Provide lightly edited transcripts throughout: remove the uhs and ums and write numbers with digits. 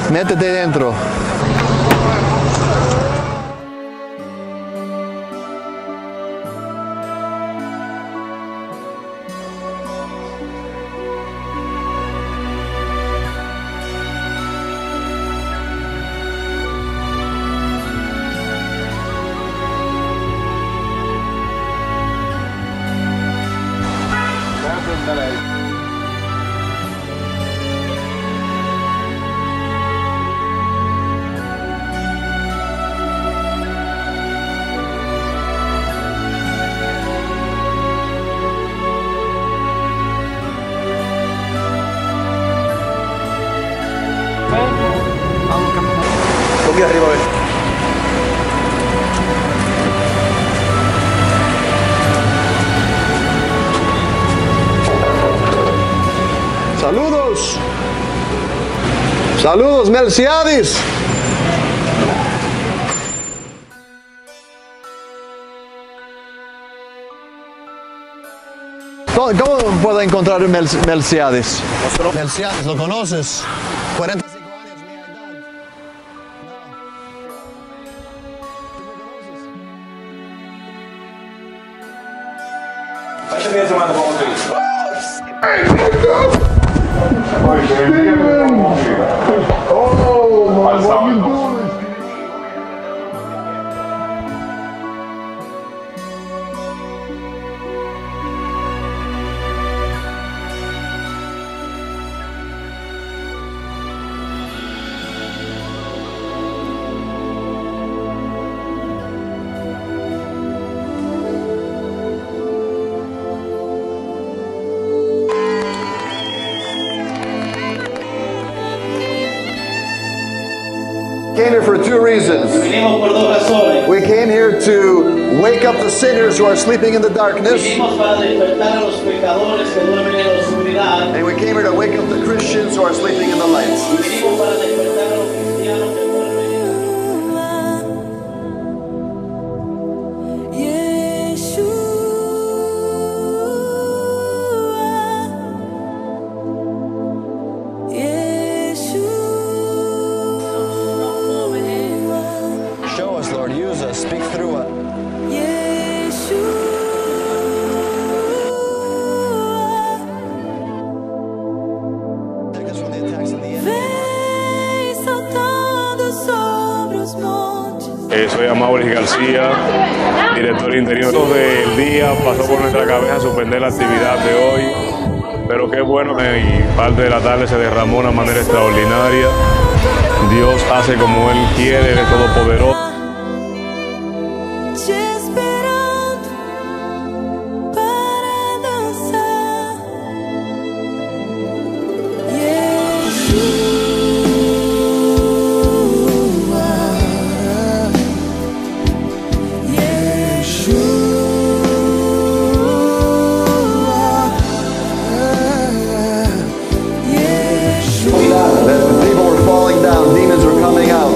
Métete dentro. Aquí arriba, ven. Saludos. Saludos, Melciades. ¿Cómo puedo encontrar a Melciades? Melciades, ¿lo conoces? 45 años, mi edad. Este fin de semana vamos a ir. Al sábado. Came here for two reasons. Vinimos por dos razones. We came here to wake up the sinners who are sleeping in the darkness. Vinimos para despertar a los pecadores que duermen en la oscuridad. And we came here to wake up the Christians who are sleeping in the lights. Y vinimos para despertar a los cristianos que duermen en Show us, Lord. Use us. Speak through us. Take us from the attacks of the enemy. Soy Amaury García, director interior. Del día pasó por nuestra cabeza suspender la actividad de hoy, pero qué bueno que parte de la tarde se derramó de una manera extraordinaria. Dios hace como Él quiere, Él es todopoderoso. People were falling down. Demons were coming out.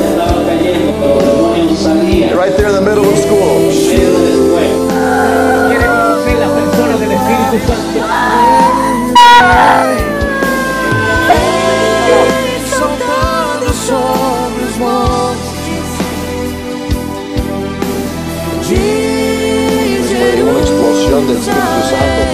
Right there in the middle of school. Una explosión del Espíritu Santo.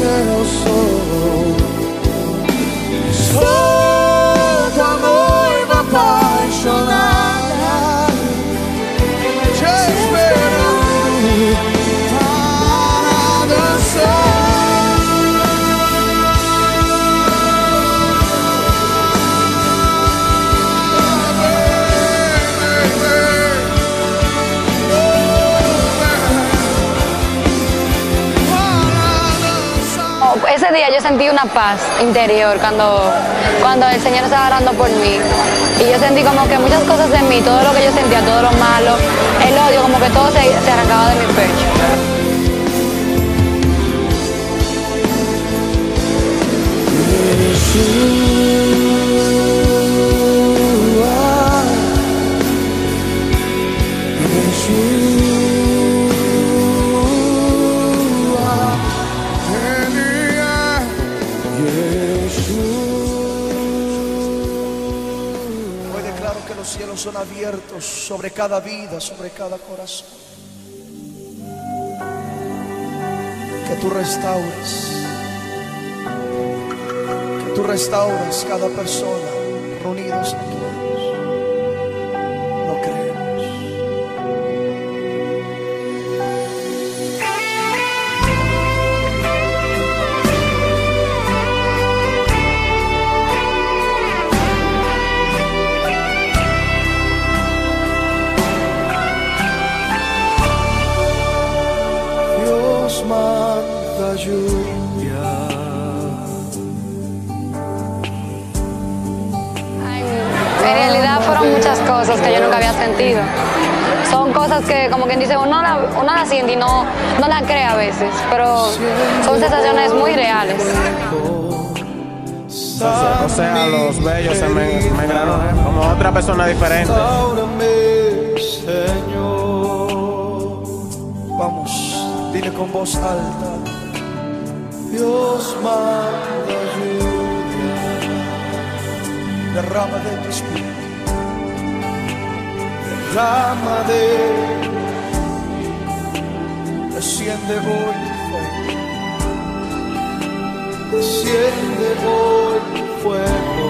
Ese día yo sentí una paz interior cuando el Señor estaba orando por mí. Y yo sentí como que muchas cosas de mí, todo lo que yo sentía, todo lo malo, el odio, como que todo se arrancaba de mi pecho. los cielos son abiertos sobre cada vida, sobre cada corazón. Que tú restaures cada persona reunidos aquí. Lo creemos. Dios manda lluvia. En realidad fueron muchas cosas que yo nunca había sentido. Son cosas que, como quien dice, uno la siente y no la cree a veces, pero son sensaciones muy reales. O sea, los bellos se me engranan como otra persona diferente. Señor, vamos, dile con voz alta. Dios manda lluvia, derrama de tu espíritu, derrama desciende hoy tu fuego, desciende hoy tu fuego,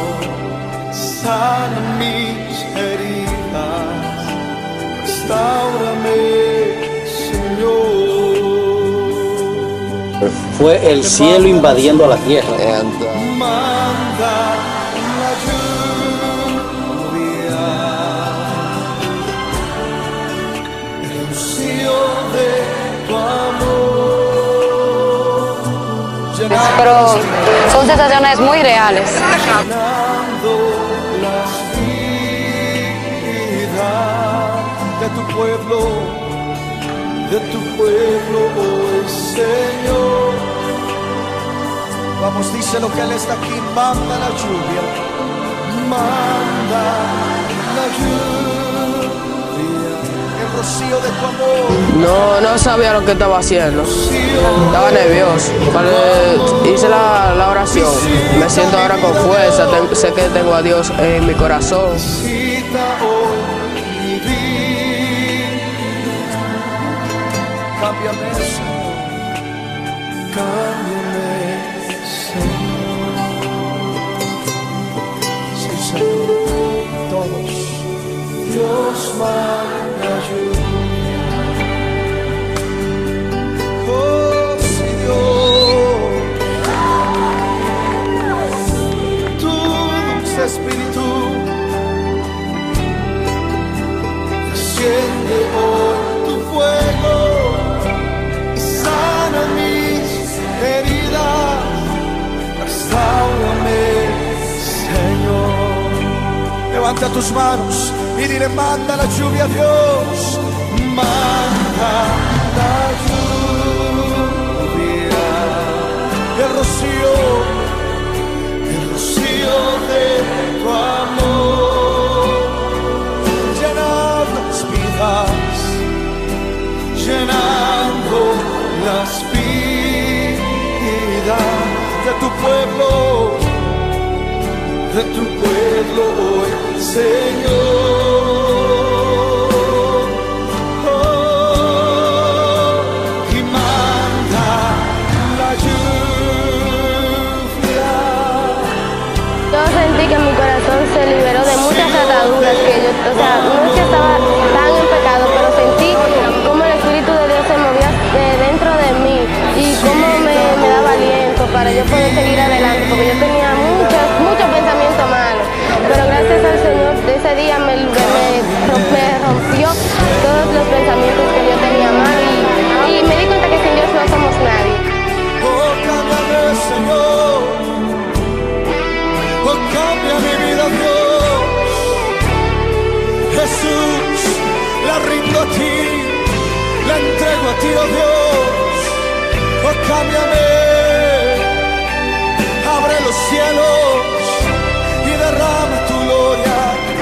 sana mis heridas, restáurame, Señor. Fue el cielo invadiendo a la tierra. Manda la lluvia, el rocío de tu amor, Pero son sensaciones muy reales. llenando las vidas de tu pueblo hoy, Señor. Vamos, dice lo que Él está aquí. Manda la lluvia, manda la lluvia, el rocío de tu amor. No sabía lo que estaba haciendo. Estaba nervioso. Cuando hice la oración, me siento ahora con fuerza. Sé que tengo a Dios en mi corazón. Visita hoy mi vida. Cámbiame, Señor. Cámbiame, Señor. Sí, Señor. Todos. Dios manda lluvia. Oh, Señor. Tu dulce espíritu desciende hoy tu fuego y sana mis heridas. Restáurame, Señor. Levanta tus manos y dile: manda la lluvia, Dios. Manda la lluvia, el rocío de tu amor, llenando las vidas, llenando las vidas de tu pueblo hoy, Señor. Oh, y manda la lluvia. Yo sentí que mi corazón se liberó de muchas ataduras que yo, o sea, no es que estaba tan en pecado, pero sentí como el Espíritu de Dios se movía dentro de mí y cómo me daba aliento para yo poder seguir adelante, porque yo tenía muchos pensamientos malos, pero gracias al Señor ese día me rompió todos los pensamientos que yo tenía mal y me di cuenta que sin Dios no somos nadie. Oh, cámbiame, Señor. Oh, cambia mi vida, Dios. Jesús, la rindo a ti, la entrego a ti, oh Dios. Oh, cámbiame. Abre los cielos y derrama tu gloria,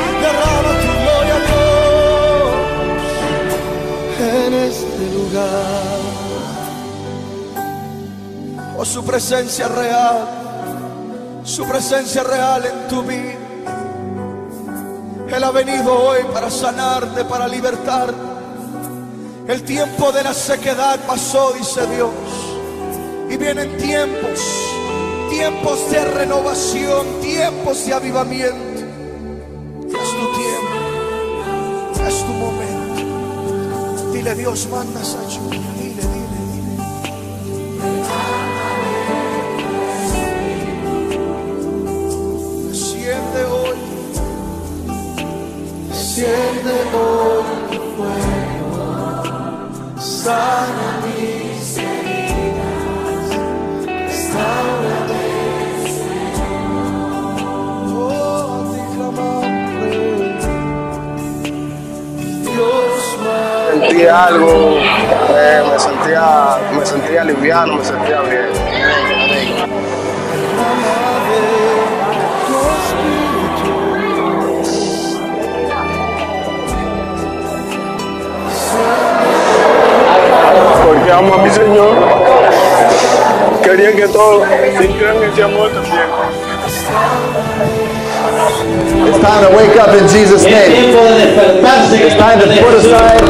Dios, en este lugar. Oh, su presencia real en tu vida. Él ha venido hoy para sanarte, para libertarte. El tiempo de la sequedad pasó, dice Dios, y vienen tiempos de renovación, tiempos de avivamiento. Es tu tiempo, es tu momento. Dile: Dios, manda esa lluvia. Dile. Desciende hoy tu fuego, sana mis heridas, restaurame, Señor. Oh, a ti clamamos, Dios. Sentí algo, me sentía liviano, me sentía bien. Porque amo a mi Señor. Quería que todos sintieran ese amor también. It's time to wake up in Jesus' name. It's time to put aside.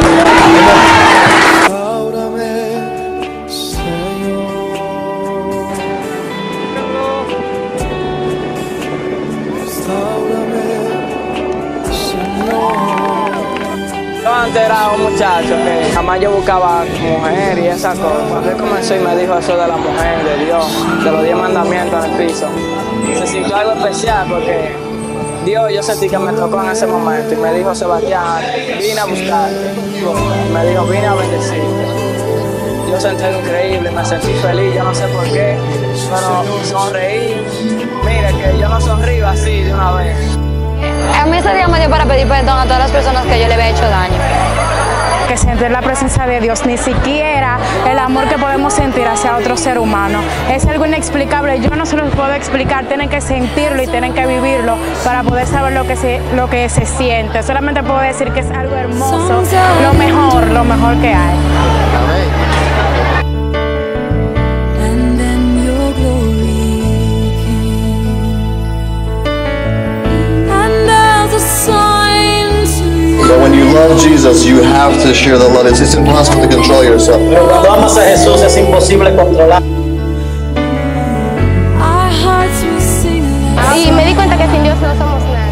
Yo antes era un muchacho que jamás yo buscaba mujer y esas cosas. Él comenzó y me dijo eso de la mujer, de Dios, de los 10 mandamientos en el piso. Se sintió algo especial porque Dios, yo sentí que me tocó en ese momento y me dijo: Sebastián, vine a buscarte. Me dijo: vine a bendecirte. Yo sentí algo increíble, me sentí feliz, yo no sé por qué, pero sonreí. Mire que yo no sonrío así de una vez. A mí ese día me dio para pedir perdón a todas las personas que yo le había hecho daño. Que sentir la presencia de Dios, ni siquiera el amor que podemos sentir hacia otro ser humano, es algo inexplicable. Yo no se los puedo explicar, tienen que sentirlo y tienen que vivirlo para poder saber lo que se siente. Solamente puedo decir que es algo hermoso, lo mejor que hay. But when you love Jesus, you have to share the love. It's impossible to control yourself. Pero cuando amas a Jesús es imposible controlar. Y me di cuenta que sin Dios no somos nada.